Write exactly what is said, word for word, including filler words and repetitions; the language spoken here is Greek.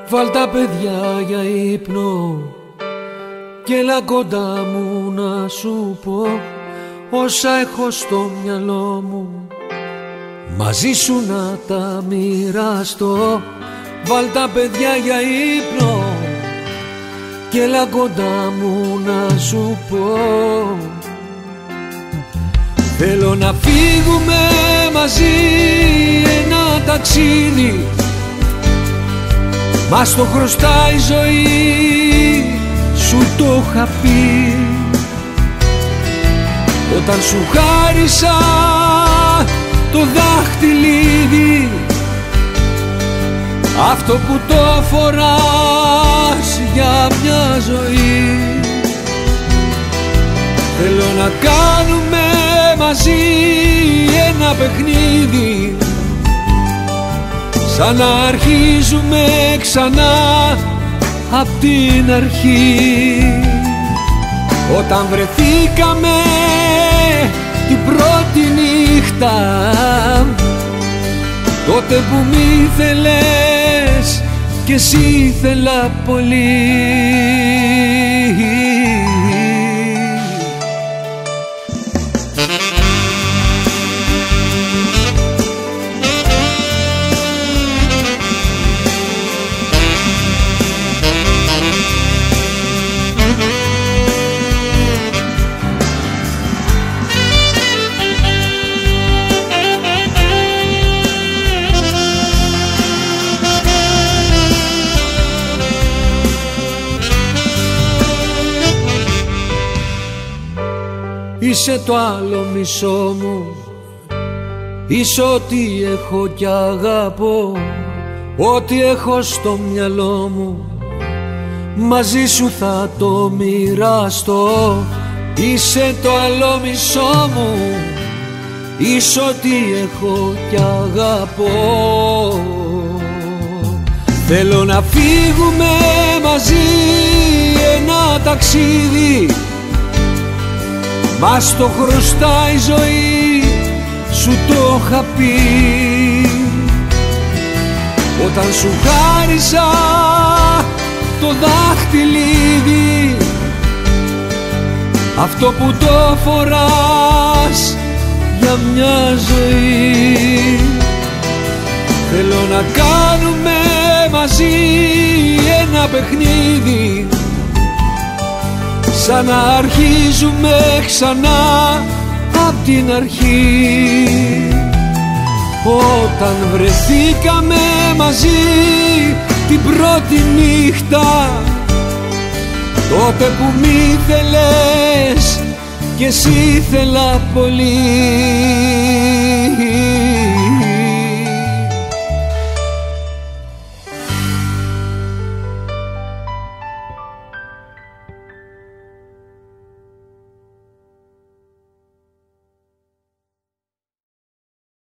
Βάλ' τα παιδιά για ύπνο και έλα κοντά μου να σου πω όσα έχω στο μυαλό μου, μαζί σου να τα μοιραστώ. Βάλ' τα παιδιά για ύπνο και έλα κοντά μου να σου πω. Θέλω να φύγουμε μαζί ένα ταξίδι, μας το χρωστάει η ζωή, σου το είχα πει όταν σου χάρισα το δάχτυλίδι, αυτό που το φοράς για μια ζωή. Θέλω να κάνουμε μαζί ένα παιχνίδι, σαν να αρχίζουμε ξανά απ' την αρχή. Όταν βρεθήκαμε την πρώτη νύχτα, τότε που μ' ήθελες κι εσύ ήθελα πολύ. Είσαι το άλλο μισό μου, είσαι ό,τι έχω κι αγαπώ, ό,τι έχω στο μυαλό μου, μαζί σου θα το μοιραστώ. Είσαι το άλλο μισό μου, είσαι ό,τι έχω κι αγαπώ. Θέλω να φύγουμε μαζί ένα ταξίδι, μας το χρωστάει η ζωή, σου το είχα πει όταν σου χάρισα το δάχτυλίδι, αυτό που το φοράς για μια ζωή. Θέλω να κάνουμε μαζί ένα παιχνίδι, σαν να αρχίζουμε ξανά απ' την αρχή. Όταν βρεθήκαμε μαζί την πρώτη νύχτα, τότε που μ' ήθελες κι εσύ ήθελα πολύ.